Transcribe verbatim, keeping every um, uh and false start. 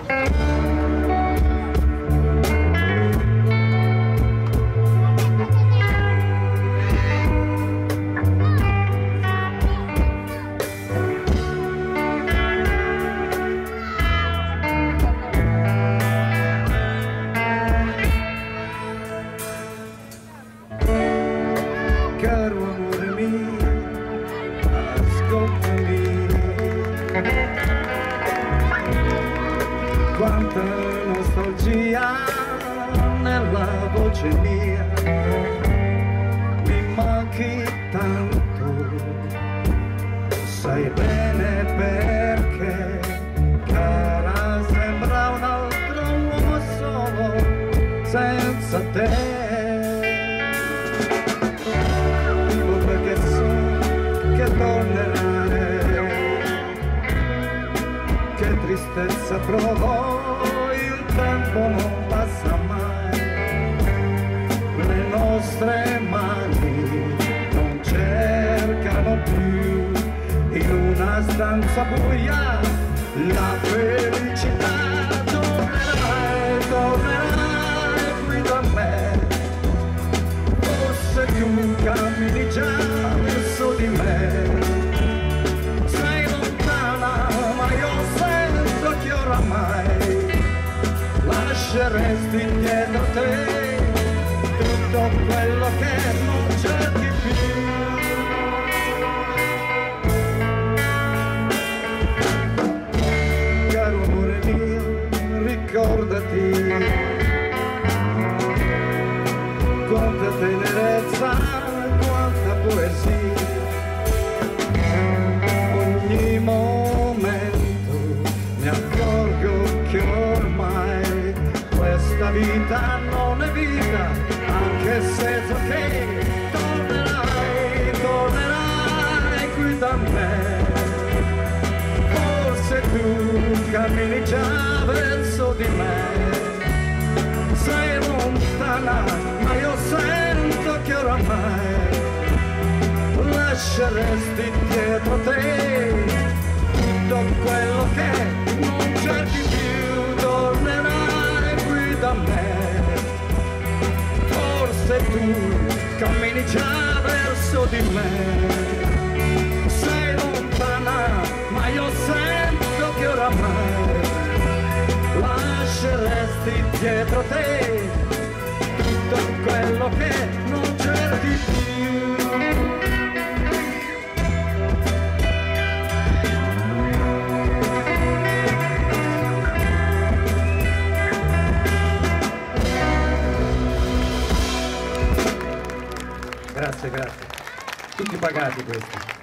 Caro amore mio, ascoltami, quanta nostalgia nella voce mia, mi manchi tanto, sai bene perché, cara, sembra un altro uomo solo senza te. Che tristezza provo, il tempo non passa mai, le nostre mani non cercano più in una stanza buia la felicità. Tornerai, tornerai qui da me, forse tu cammini già verso di me. Lasceresti dietro te tutto quello che non cerchi più. Caro amore mio, ricordati quanta tenerezza, quanta poesia, ogni momento mi accorgo che ormai questa vita non è vita, anche se so che tornerai, tornerai qui da me. Forse tu cammini già verso di me, sei lontana, ma io sento che oramai lasceresti dietro te tutto quello che non cerchi più. Tornerai da me, forse tu cammini già verso di me, sei lontana ma io sento che oramai lasceresti dietro te tutto quello che non cerchi più. Grazie, grazie. Tutti pagati questi.